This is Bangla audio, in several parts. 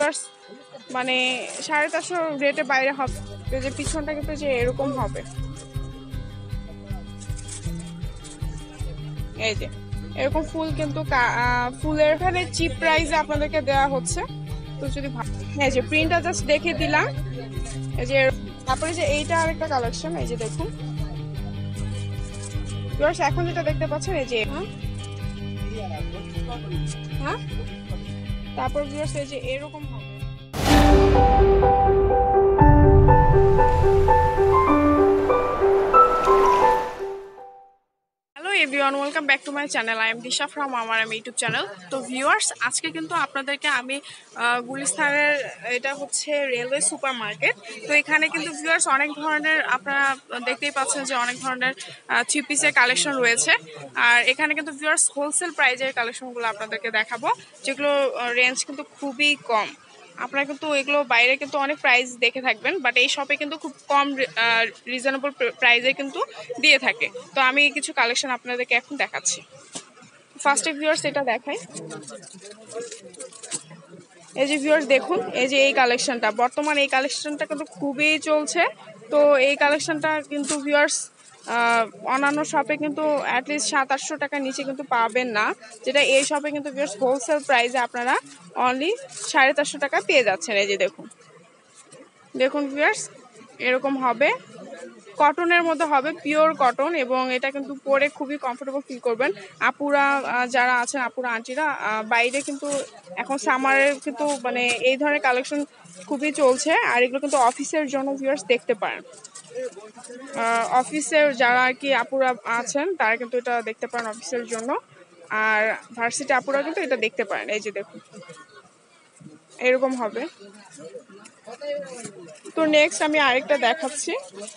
মানে 450 রেটে বাইরে হবে। যে পিছনটা কিন্তু যে এরকম হবে, এই যে এরকম ফুল কিন্তু ফুলের এখানে চিপ প্রাইসে আপনাদেরকে দেওয়া হচ্ছে। তো যদি এই যে প্রিন্টটা জাস্ট দেখে দিলাম। এই যে তারপরে যে এইটা আরেকটা কালেকশন, এই যে দেখুন ভিউয়ার্স, এখন যেটা দেখতে পাচ্ছেন এই যে হ্যাঁ, তারপর ভিউয়ার্স এই যে এরকম হবে। Everyone, welcome back to my channel. I am Disha from আমার ইউটিউব চ্যানেল। তো ভিউয়ার্স, আজকে কিন্তু আপনাদেরকে আমি গুলিস্তানের, এটা হচ্ছে রেলওয়ে সুপার মার্কেট। তো এখানে কিন্তু ভিউয়ার্স অনেক ধরনের, আপনারা দেখতেই পাচ্ছেন যে অনেক ধরনের থ্রি পিসের কালেকশন রয়েছে। আর এখানে কিন্তু ভিউয়ার্স হোলসেল প্রাইজের কালেকশনগুলো আপনাদেরকে দেখাবো, যেগুলো রেঞ্জ কিন্তু খুবই কম। আপনারা কিন্তু এগুলো বাইরে কিন্তু অনেক প্রাইস দেখে থাকবেন, বাট এই শপে কিন্তু খুব কম রিজনেবল প্রাইসে কিন্তু দিয়ে থাকে। তো আমি কিছু কালেকশন আপনাদেরকে এখন দেখাচ্ছি। ফার্স্টে ভিউয়ার্স এটা দেখাই। এই যে ভিউয়ার্স দেখুন, এই যে এই কালেকশনটা, বর্তমানে এই কালেকশনটা কিন্তু খুবই চলছে। তো এই কালেকশনটা কিন্তু ভিউয়ার্স অন্যান্য শপে কিন্তু অ্যাটলিস্ট 700-800 টাকার নিচে কিন্তু পাবেন না, যেটা এই শপে কিন্তু ভিউয়ার্স হোলসেল প্রাইসে আপনারা অনলি 450 টাকা পেয়ে যাচ্ছেন। এই যে দেখুন, দেখুন ভিউয়ার্স এরকম হবে, কটনের মধ্যে হবে, পিওর কটন, এবং এটা কিন্তু পরে খুবই কমফোর্টেবল ফিল করবেন। আপুরা যারা আছেন, আপুরা আন্টিরা, বাইরে কিন্তু এখন সামারের কিন্তু মানে এই ধরনের কালেকশন খুবই চলছে। আর এগুলো কিন্তু অফিসের জন্য ভিউয়ার্স দেখতে পারেন, অফিসের যারা আর কি আপুরা আছেন তারা কিন্তু এটা দেখতে পারেন অফিসের জন্য। আর ভার্সিটি আপুরা কিন্তু এটা দেখতে পারেন। এই যে দেখুন এরকম হবে। তো নেক্সট আমি আরেকটা দেখাচ্ছি।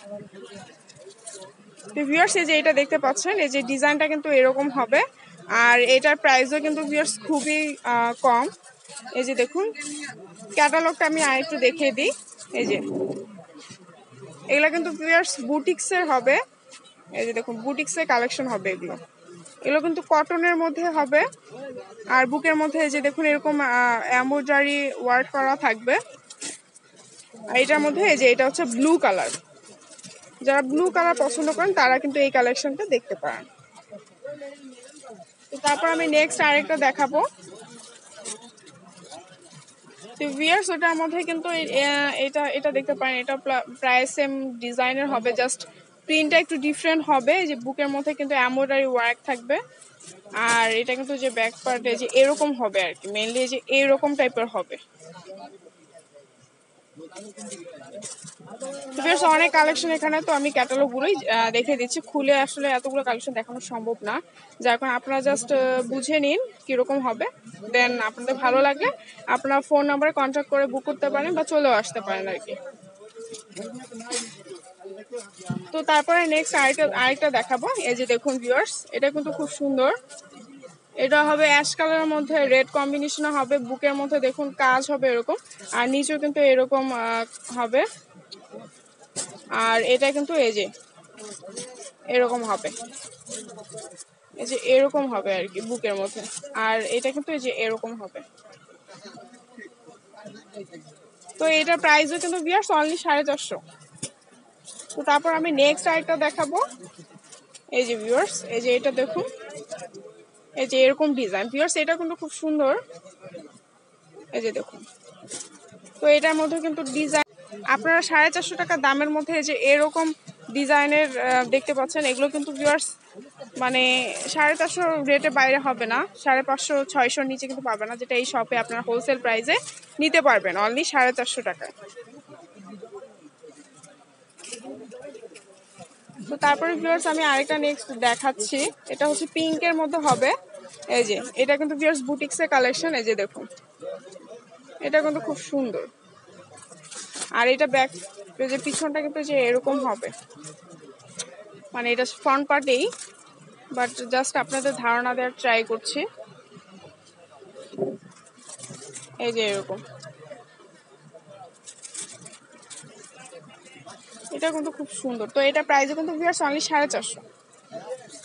ভিউয়ার্স এই যে এটা দেখতে পাচ্ছেন, এই যে ডিজাইনটা কিন্তু এরকম হবে। আর এটার প্রাইসও কিন্তু ভিউয়ার্স খুবই কম। এই যে দেখুন, ক্যাটালগটা আমি আরেকটু দেখিয়ে দিই। এই যে এগুলো কিন্তু ভিউয়ার্স বুটিক্সের হবে। এই যে দেখুন বুটিক্সের কালেকশন হবে এগুলো। এগুলো কিন্তু কটনের মধ্যে হবে। আর বুকের মধ্যে এই যে দেখুন এরকম এমব্রয়ডারি ওয়ার্ক করা থাকবে। আর এটার মধ্যে এই যে এটা হচ্ছে ব্লু কালার, যারা ব্লু কালার পছন্দ করেন তারা কিন্তু এই কালেকশনটা দেখতে পারেন। তো তারপর আমি নেক্সট আরেকটা দেখাবো। তো ভিউয়ার্স ওটার মধ্যে কিন্তু এটা এটা দেখতে পারেন, এটা প্রায় সেম ডিজাইনের হবে, জাস্ট প্রিন্টটা একটু ডিফারেন্ট হবে। যে বুকের মধ্যে কিন্তু এমব্রয়ডারি ওয়ার্ক থাকবে। আর এটা কিন্তু যে ব্যাক পার্টে যে এরকম হবে আর কি, মেইনলি যে এরকম টাইপের হবে। অনেক কালেকশন এখানে, তো আমি ক্যাটালগ গুলোই দেখে দিচ্ছি। খুলে আসলে এতগুলো কালেকশন দেখানো সম্ভব না, যার কারণে আপনারা জাস্ট বুঝে নিন কিরকম হবে। দেন আপনাদের ভালো লাগলে আপনারা ফোন নাম্বারে কন্ট্যাক্ট করে বুক করতে পারেন বা চলেও আসতে পারেন আর কি। তো তারপরে নেক্সট আরেকটা দেখাবো। এই যে দেখুন ভিউয়ার্স, এটা কিন্তু খুব সুন্দর। এটা হবে অ্যাশ কালারের মধ্যে রেড কম্বিনেশনে হবে। বুকের মধ্যে দেখুন কাজ হবে এরকম, আর নিচেও কিন্তু এরকম হবে। আর এটা কিন্তু এই যে এরকম হবে, এই যে এরকম হবে আর কি বুকের মধ্যে। আর এটা কিন্তু এই যে এরকম হবে। তো এটার প্রাইসও কিন্তু ভিউয়ার্স অনলি 450। তো তারপর আমি নেক্সট আরেকটা দেখাবো। এই যে ভিউয়ার্স, এই যে এটা দেখুন, এই যে এরকম ডিজাইন ভিউয়ার্স, এটা কিন্তু খুব সুন্দর। এই যে দেখুন, তো এটার মধ্যে কিন্তু ডিজাইন আপনারা 450 টাকা দামের মধ্যে যে এরকম ডিজাইনের দেখতে পাচ্ছেন। এগুলো কিন্তু ভিউয়ার্স মানে 450 রেটে বাইরে হবে না, 550-600 নিচে কিন্তু পাবে না, যেটা এই শপে আপনারা হোলসেল প্রাইসে নিতে পারবেন অনলি 450 টাকায়। তো তারপরে ভিউয়ার্স আমি আরেকটা নেক্সট দেখাচ্ছি। এটা হচ্ছে পিঙ্কের মধ্যে হবে। এই যে এটা কিন্তু ভিউয়ার্স বুটিক্সের কালেকশন। এই যে দেখুন, এটা কিন্তু খুব সুন্দর। আর এটা ব্যাক যে পিছনটা কিন্তু যে এরকম হবে, মানে এটা ফ্রন্ট পার্টেই, বাট জাস্ট আপনাদের ধারণা দেওয়ার ট্রাই করছি। এই যে এরকম, এটা কিন্তু খুব সুন্দর। তো এটা প্রাইসও কিন্তু ভিউয়ার্স অনলি 450।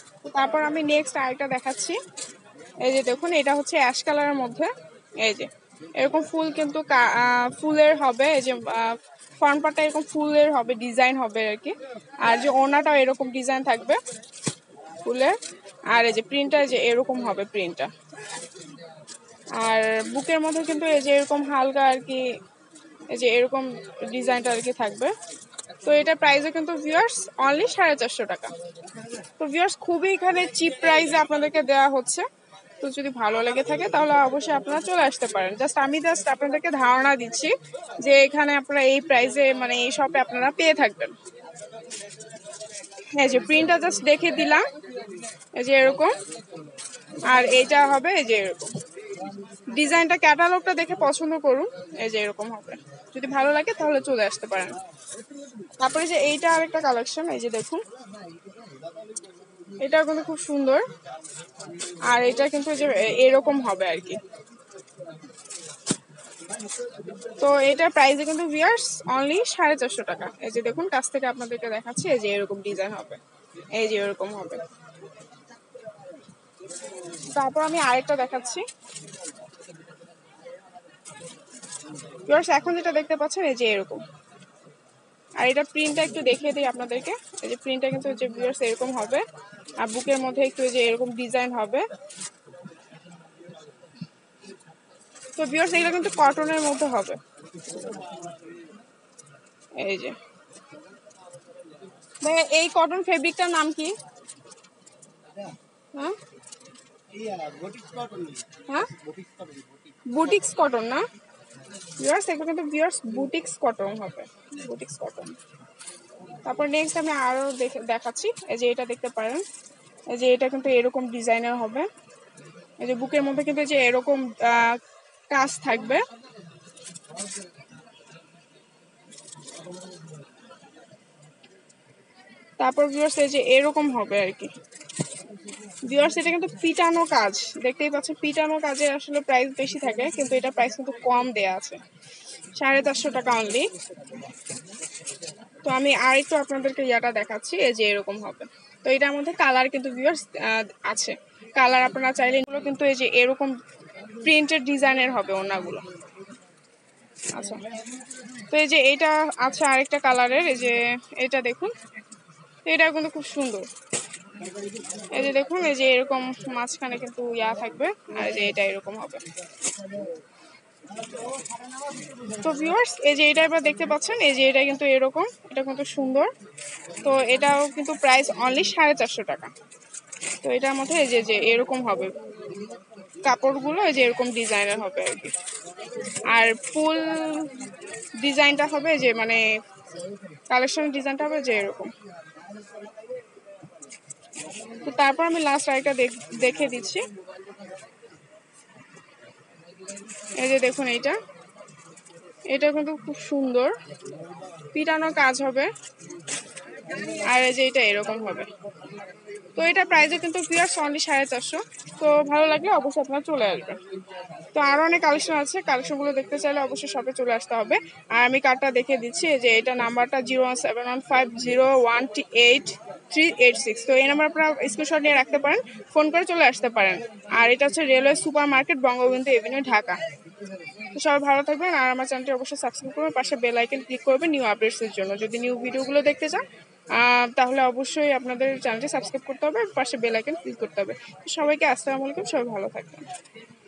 তারপর আমি নেক্সট আরেকটা দেখাচ্ছি। এই যে দেখুন, এটা হচ্ছে অ্যাশ কালারের মধ্যে। এই যে এরকম ফুল কিন্তু ফুলের হবে, এই যে ফ্রন্ট পার্টটা এরকম ফুলের হবে, ডিজাইন হবে আর কি। আর যে ওড়নাটাও এরকম ডিজাইন থাকবে ফুলের। আর এই যে প্রিন্টটা যে এরকম হবে প্রিন্টটা। আর বুকের মধ্যে কিন্তু এই যে এরকম হালকা আর কি, এই যে এরকম ডিজাইনটা আর কি থাকবে। তো এটা প্রাইসও কিন্তু ভিউয়ার্স অনলি 450 টাকা। তো ভিউয়ার্স খুবই এখানে চিপ প্রাইসে আপনাদেরকে দেওয়া হচ্ছে। তো যদি ভালো লেগে থাকে তাহলে অবশ্যই আপনারা চলে আসতে পারেন। আমি আপনাদেরকে ধারণা দিচ্ছি যে এখানে আপনারা এই প্রাইসে মানে এই শপে আপনারা পেয়ে থাকবেন। এই যে প্রিন্টটা জাস্ট দেখে দিলাম, এই যে এরকম। আর এইটা হবে এই যে এরকম ডিজাইনটা, ক্যাটালগটা দেখে পছন্দ করুন। এই যে এরকম হবে, যদি ভালো লাগে তাহলে চলে আসতে পারেন। তারপরে যে এইটা আরেকটা কালেকশন, এই যে দেখুন, এটা কিন্তু খুব সুন্দর। আর এটা কিন্তু যে এরকম হবে আর কি। তো এটার প্রাইসে কিন্তু ভিউয়ার্স অনলি 450 টাকা। এই যে দেখুন, কাছ থেকে আপনাদেরকে দেখাচ্ছি, এই যে এরকম ডিজাইন হবে, এই যে এরকম হবে। তারপর আমি আরেকটা দেখাচ্ছি ভিউয়ার্স, এখন যেটা দেখতে পাচ্ছেন এই যে এরকম। আর এটা প্রিন্টটা একটু দেখিয়ে দিই আপনাদেরকে। এই যে প্রিন্টটা কিন্তু যে ভিউয়ার্স এরকম হবে। আর বুকের মধ্যে একটু যে এরকম ডিজাইন হবে। তো ভিউয়ার্স এগুলো কিন্তু কটনের মধ্যে হবে। এই যে ভাই, এই কটন ফেব্রিকটার নাম কি? হ্যাঁ হ্যাঁ, বুটিক্স কটন না ভিউয়ার্স, এগুলো কিন্তু ভিউয়ার্স বুটিক্স কটন হবে, বুটিক্স কটন। তারপর নেক্সট আমি আরো দেখাচ্ছি। এই যে এটা দেখতে পারেন, এই যে এটা কিন্তু এরকম ডিজাইনার হবে। এই যে বুকের মধ্যে কিন্তু যে এরকম কাজ থাকবে। তারপর ভিউয়ার্স এই যে এরকম হবে আর কি। ভিউয়ার্স এটা কিন্তু পিটানো কাজ, দেখতেই পাচ্ছেন পিটানো কাজে আসলে প্রাইস বেশি থাকে, কিন্তু এটা প্রাইস কিন্তু কম দেয়া আছে, 450 টাকা অনলি। তো আমি আর একটু আপনাদেরকে ইয়াটা দেখাচ্ছি, এই যে এরকম হবে। তো এটার মধ্যে কালার কিন্তু ভিউয়ার্স আছে, কালার আপনারা চাইলে এগুলো কিন্তু এই যে এরকম প্রিন্টেড ডিজাইনের হবে ওনাগুলো। আচ্ছা, তো এই যে এটা আছে আরেকটা কালারের, এই যে এটা দেখুন, এটা কিন্তু খুব সুন্দর। এই যে দেখুন, এই যে এরকম মাঝখানে কিন্তু ইয়া থাকবে, আর যে এটা এরকম হবে। তো ভিউয়ার্স এই যে এটা এবার দেখতে পাচ্ছেন, এই যে এটা কিন্তু এরকম, এটা কিন্তু সুন্দর। তো এটাও কিন্তু প্রাইস অনলি 450 টাকা। তো এটার মধ্যে এই যে এরকম হবে কাপড়গুলো, এই যে এরকম ডিজাইনের হবে আর কি। আর ফুল ডিজাইনটা হবে যে মানে কালেকশন ডিজাইনটা হবে যে এরকম। তো তারপর আমি লাস্ট আরেকটা দেখে দিচ্ছি। এই যে দেখুন, এটা কিন্তু খুব সুন্দর, পিটানো কাজ হবে। আর এই যে এটা এরকম হবে। তো এটা প্রাইসও কিন্তু ভিউয়ার্স অনলি 450। তো ভালো লাগলে অবশ্যই আপনারা চলে আসবেন। তো আরো অনেক কালেকশন আছে, কালেকশনগুলো দেখতে চাইলে অবশ্যই শপে চলে আসতে হবে। আর আমি কার্ডটা দেখে দিচ্ছি, যে এটা নাম্বারটা 01715018386। তো এই নাম্বার আপনারা স্ক্রিনশট নিয়ে রাখতে পারেন, ফোন করে চলে আসতে পারেন। আর এটা হচ্ছে railway super market, Bangabandhu avenue, Dhaka. তো সবাই ভালো থাকবেন, আর আমার চ্যানেলটি অবশ্যই সাবস্ক্রাইব করবেন, পাশে বেল আইকন ক্লিক করবেন নিউ আপডেটসের জন্য। যদি নিউ ভিডিওগুলো দেখতে চান তাহলে অবশ্যই আপনাদের চ্যানেলটি সাবস্ক্রাইব করতে হবে, পাশে বেল আইকন ক্লিক করতে হবে। তো সবাইকে আসসালামু আলাইকুম, সবাই ভালো থাকবেন।